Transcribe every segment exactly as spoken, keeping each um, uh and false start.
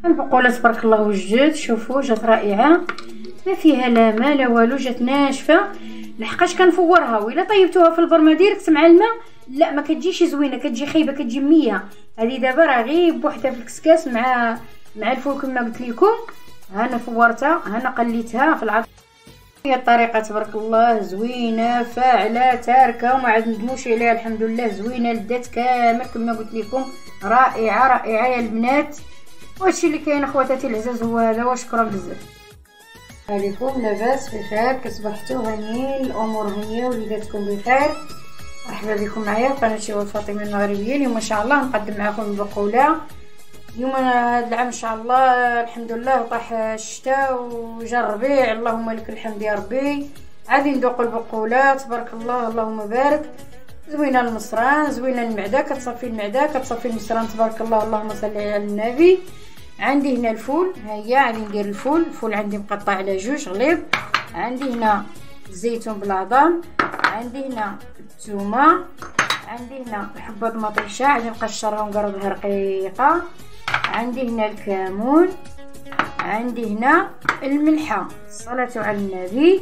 البقوله تبارك الله وجدت، شوفوا جات رائعه، ما فيها لا ما لا والو، جات ناشفه. لحقاش كنفورها وإلا طيبتوها في البرمه ديريكت مع الماء لا ما كتجيش زوينه، كتجي خايبه، كتجي ميه. هذه دابا راه غير بوحدها في الكسكاس مع مع الفول كما قلت لكم. انا فورتها، انا قليتها في العصير. هي الطريقه تبارك الله زوينه فاعله تاركه وما عاد ندموش عليها، الحمد لله زوينه لذات كامل كما قلت لكم، رائعه رائعه يا البنات. وهادشي اللي كاين اخواتاتي العزاز هو هذا، وشكرا بزاف عليكم. لاباس بخير، كصبحتوا هانيين، الامور هانيه وليداتكم بخير. مرحبا بكم معايا في قناه شيوخ فاطمه المغربيه. اليوم ان شاء الله نقدم معكم البقوله. اليوم هذا العام ان شاء الله الحمد لله طاح الشتاء وجا الربيع، اللهم لك الحمد يا ربي. غادي ندوقوا البقوله تبارك الله اللهم بارك. زوينه المصران، زوينه المعده، كتصفي المعده كتصفي المصران تبارك الله اللهم صل على النبي. عندي هنا الفول، ها هي غادي ندير الفول. الفول عندي مقطع على جوج غليظ. عندي هنا الزيتون بالعظام، عندي هنا الثومه، عندي هنا الحبه المطيشه غادي نقشرها ونقرضها رقيقه، عندي هنا الكمون، عندي هنا الملحه. الصلاه على النبي.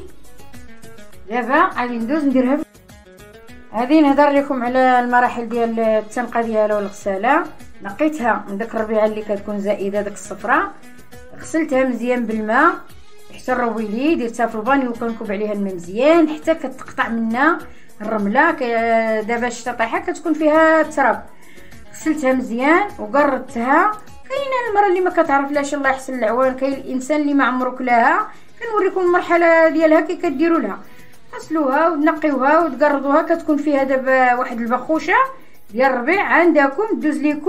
دابا غادي ندوز نديرها. غادي نهضر لكم على المراحل ديال التنقه ديالها والغساله. نقيتها من داك الربيعه اللي كتكون زائده داك الصفراء، غسلتها مزيان بالماء حتى الرويلي، درتها في البانيو وكنكب عليها الماء مزيان حتى كتقطع منها الرمله. دابا الشتا طايحه كتكون فيها التراب. غسلتها مزيان وقردتها. كاينه المراه اللي ما كتعرفلاش الله يحسن العوان، كاين الانسان اللي ما عمرو كلاها، كنوريكم المرحله ديالها كي كديروا لها. غسلوها وتنقيوها وتقردوها، كتكون فيها دابا واحد البخوشه ديال الربيع عندكم دوز ليكم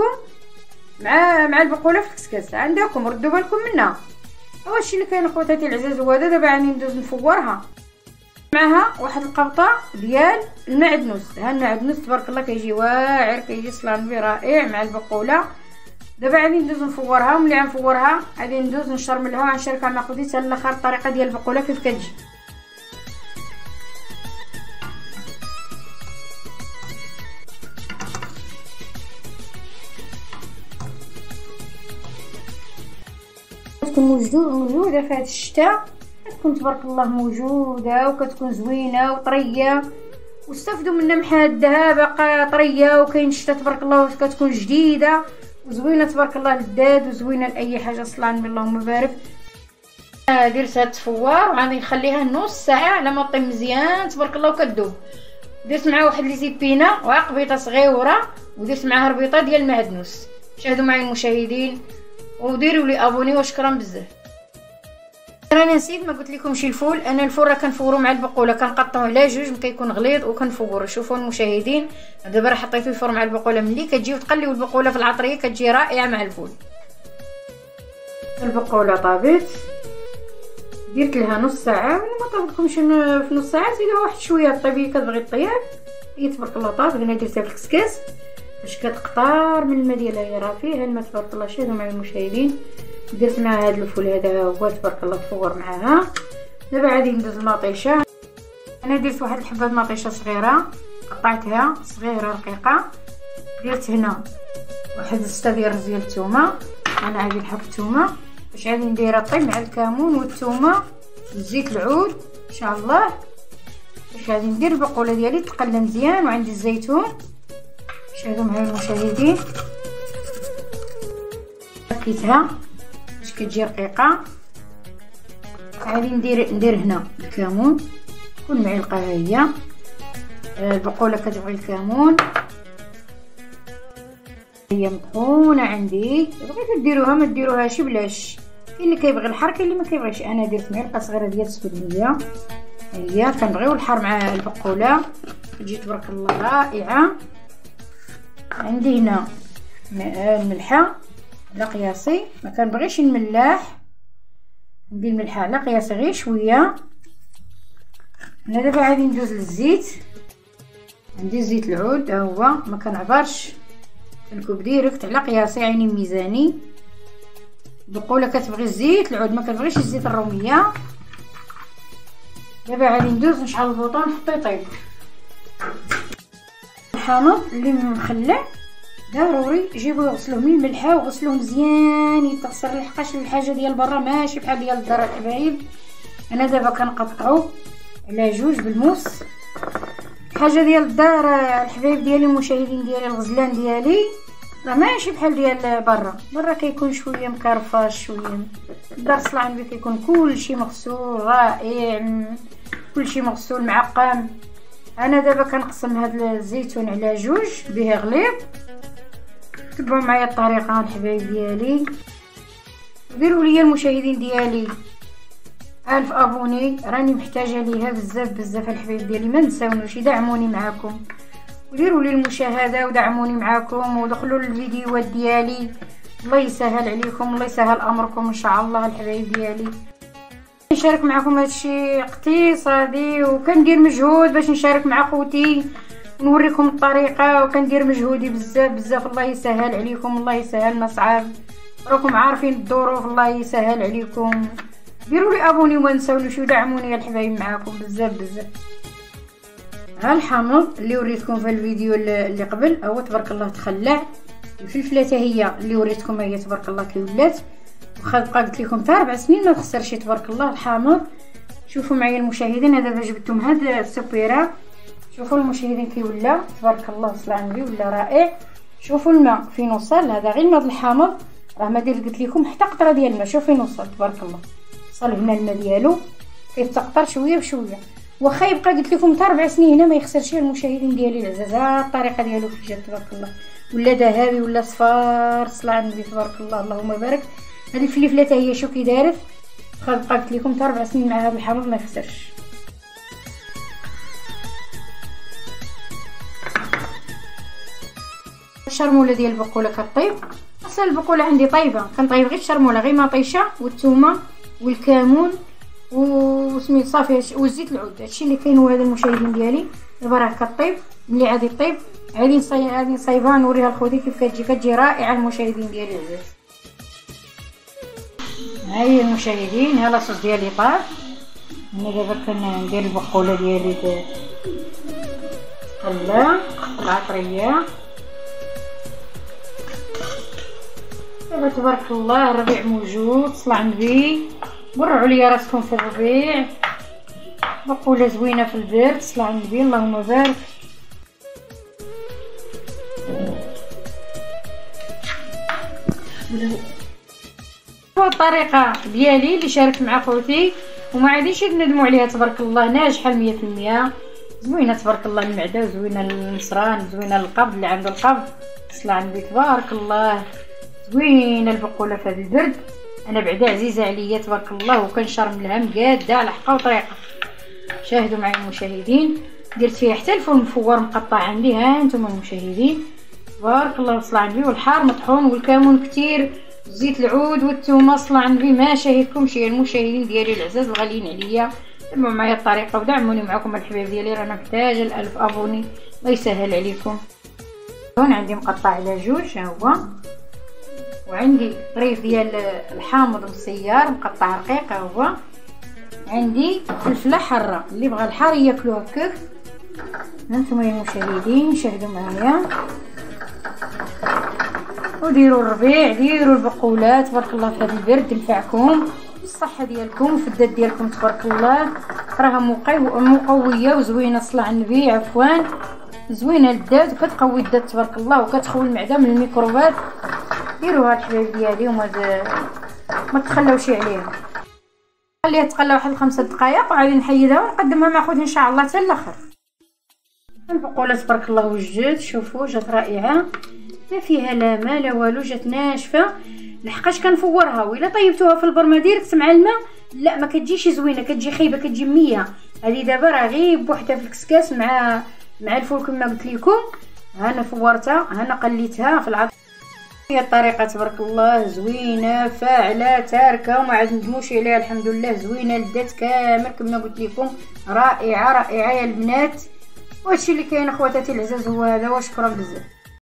مع مع البقوله في الكسكاس عندكم، ردوا بالكم منها. هو الشيء اللي كاين اخواتاتي العزاز هو هذا. دابا غادي ندوز نفورها معها واحد القبطه ديال المعدنوس. ها المعدنوس تبارك الله كيجي واعر، كيجي صلانبي رائع مع البقوله. دابا غادي ندوز نفورها، وملي غنفورها غادي ندوز نشرملها وغنشاركها مع خوتي حتى لاخر الطريقه ديال البقوله كيف كتجي. كتكون موجوده موجوده في هذا الشتاء، كتكون تبارك الله موجوده وكتكون زوينه وطريه، واستافدوا منها محادها باقا طريه. وكاين الشتاء تبارك الله كتكون جديده وزوينه تبارك الله للداد وزوينه لاي حاجه. صلى على النبي اللهم بارك. درتها تفوار وغادي نخليها نص ساعه على ما طيب مزيان تبارك الله وكتذوب. درت معها واحد لي زيبينه وعقبيطه صغيره، ودرت معها ربيطه ديال المعدنوس. شاهدوا معي المشاهدين وديروا لي ابوني وشكرا بزاف. انا نسيت ما قلت لكمش الفول. انا الفول راه كنفورو مع البقوله، كنقطعوه على جوج كيكون غليظ وكنفورو. شوفوا المشاهدين دابا راه حطيته الفرن مع البقوله. ملي كتجيو تقليو البقوله في العطريه كتجي رائعه مع الفول. البقوله طابت، درت لها نص ساعه. ما طابتكمش في نص ساعه زيدوا واحد شويه طيبيه كتبغي طياب. هي تبارك الله طابت. هنا درتها في الكسكاس باش كتقطار من الماء ديالها، راه فيها الماء تبارك الله. شاهدوا معايا المشاهدين. درت معها هذا الفول هذا هو تبارك الله تفور معاها. دابا غادي ندوز المطيشه. انا درت واحد الحبه مطيشه صغيره قطعتها صغيره رقيقه. درت هنا واحد ستة ديال الرز ديال الثومه. انا غادي نحط الثومه باش غادي نديرها طيب مع الكمون والثومه وزيت العود ان شاء الله. باش غادي ندير البقوله ديالي تقلى مزيان. وعندي الزيتون. شاهدوا معايا المشاهدين. ركيتها باش كتجي رقيقه. غادي ندير ندير هنا الكمون كل معلقه. هي البقوله كتبغي الكمون، هي مطحونه عندي. بغيتو ديروها ما ديروهاش بلاش، كاين اللي كيبغي الحار كاين اللي ما كيبغيش. انا درت معلقه صغيره ديال السفليه. هي كنبغيو الحار مع البقوله كتجي تبارك الله رائعه. عندي هنا الملحه على قياسي، ما كنبغيش الملاح، ندير الملحه على قياسي غير شويه. انا دابا غادي ندوز للزيت. عندي زيت العود ها هو، ما كنعبرش، كنكب ديريكت على قياسي عيني ميزاني. البقوله كتبغي الزيت العود، ما كتبغيش الزيت الروميه. دابا غادي ندوز نشعل البوطون نحطو يطيب. الحامض اللي مخلع ضروري جيبوه يغسلوه من الملحه وغسلوه مزيان يتغسل، لحقاش الحاجه ديال برا ماشي بحال ديال الدار الحبايب. انا دابا كنقطعو على جوج بالموس. الحاجه ديال الدار الحبايب ديالي المشاهدين ديالي الغزلان ديالي راه ماشي بحال ديال برا. برا كيكون شويه مكرفش شويه، الدار صلاه عندي كيكون كلشي مغسول رائع، كلشي مغسول معقم. انا دابا كنقسم هاد الزيتون على جوج به غليظ. تبعوا معايا الطريقه الحبايب ديالي. ديروا لي المشاهدين ديالي ألف ابوني، راني محتاجه ليها بزاف بزاف الحبايب ديالي، ما نساونوش يدعموني معاكم وديروا لي المشاهده ودعموني معاكم ودخلوا للفيديوهات ديالي. الله يسهل عليكم، الله يسهل امركم ان شاء الله الحبايب ديالي. نشارك معكم هادشي اقتصادي وكندير مجهود باش نشارك مع خوتي ونوريكم الطريقه، وكندير مجهودي بزاف بزاف. الله يسهل عليكم، الله يسهل ما صعاب، راكم عارفين الظروف. الله يسهل عليكم. ديروا لي ابوني وما تنساونوش ودعموني يا الحبايب معاكم بزاف بزاف. ها الحامض اللي وريتكم في الفيديو اللي قبل هو تبارك الله تخلع. الفلفله هي اللي وريتكم هي تبارك الله كي ولات، واخا بقى قلت لكم تاع اربع سنين ما تخسرش تبارك الله الحامض. شوفوا معايا المشاهدين، انا دابا جبتهم هاد السوبيره. شوفوا المشاهدين كي ولا تبارك الله صلى على النبي ولا رائع. شوفوا الماء فين وصل، هذا غير الماء الحامض، راه ما دير قلت لكم حتى قطره ديال الماء. شوفوا فين وصل تبارك الله، وصل هنا الماء ديالو كيتقطر شويه بشويه. واخا يبقى قلت لكم حتى اربع سنين هنا ما يخسرش المشاهدين ديالي العزاز. الطريقه ديالو كي جات تبارك الله، ولا ذهبي ولا صفار صلى على النبي تبارك الله اللهم بارك. هذه الفلفله هي شو كي دارت، واخا بقى قلت لكم حتى اربع سنين مع هذا الحامض ما يخسرش. الشرموله ديال البقوله كطيب. اصلا البقوله عندي طيبه، كنطيب غير الشرموله غير مطيشه والثومه والكمون وسميت صافي والزيت العود. هادشي اللي كاين هو هذا المشاهدين ديالي. دابا راه كطيب ملي غادي طيب غادي نصايب غادي نصايبها نوريها لخوتي كيف كتجي. كتجي رائعه المشاهدين ديالي العزاز. ها هي المشاهدين، ها لاصوص ديالي طاب. انا دابا كندير البقوله ديالي تقلى العطريه. دابا تبارك الله الربيع موجود صلى على النبي، برعوا لي راسكم في الربيع. بقوله زوينه في البرد صلى على النبي اللهم بارك. الطريقه ديالي اللي شاركت مع خوتي وما عاديش ندموا عليها تبارك الله، ناجحه مية في المية. زوينه تبارك الله المعده، زوينه المصران، زوينه القبض اللي عنده القبض صلى على النبي تبارك الله. زوينه البقوله في هذا البرد. انا بعدا عزيزه عليا تبارك الله وكنشرم لها مقاده على حقها وطريقه. شاهدوا معي المشاهدين، درت فيها حتى الفول مفور مقطع عندي. ها انتم المشاهدين تبارك الله صلى على النبي. والحار مطحون والكمون كتير، زيت العود والثومه صلى على النبي. ما شاهدكمش يا المشاهدين ديالي العزاز الغاليين عليا. تبعوا معايا الطريقه ودعموني معكم الحبايب ديالي، رانا محتاجه الالف ابوني. الله يسهل عليكم. هون عندي مقطع على جوج ها هو، وعندي طريف ديال الحامض مسيار مقطع رقيق ها هو. عندي فلفله حاره، اللي بغى الحار ياكلوها هكاك. هانتوما يا المشاهدين شاهدوا معايا وديروا الربيع، ديروا البقولات تبارك الله في هذا البرد تنفعكم بالصحه ديالكم وفي الدات ديالكم تبارك الله. راها مقويه وزوينه صلى على النبي عفوا. زوينه للدات وكتقوي الدات تبارك الله وكتخوي المعده من الميكروبات. ديروها الحبايب ديالي وما ما تخلوش عليها، خليها تقلى واحد خمسة دقائق وعادي نحيدها ونقدمها مع خوتي ان شاء الله حتى الاخر. البقوله تبارك الله وجات، شوفوا جات رائعه ما فيها لا ما لا والو، جات ناشفه لحقاش كنفورها. وإلا طيبتوها في البرمه ديريكت مع الماء لا ما كتجيش زوينه، كتجي خايبه كتجي مية. هذه دابا راه غير بوحدها في الكسكاس مع مع الفول كما قلت لكم. ها انا فورتها، ها انا قليتها في العطر. هي الطريقه تبارك الله زوينه فاعله تاركه وما عاد ندموش عليها الحمد لله. زوينه للدات كامل كما قلت لكم، رائعه رائعه يا البنات. وهادشي اللي كاين اخواتاتي العزاز هو هذا، وشكرا بزاف.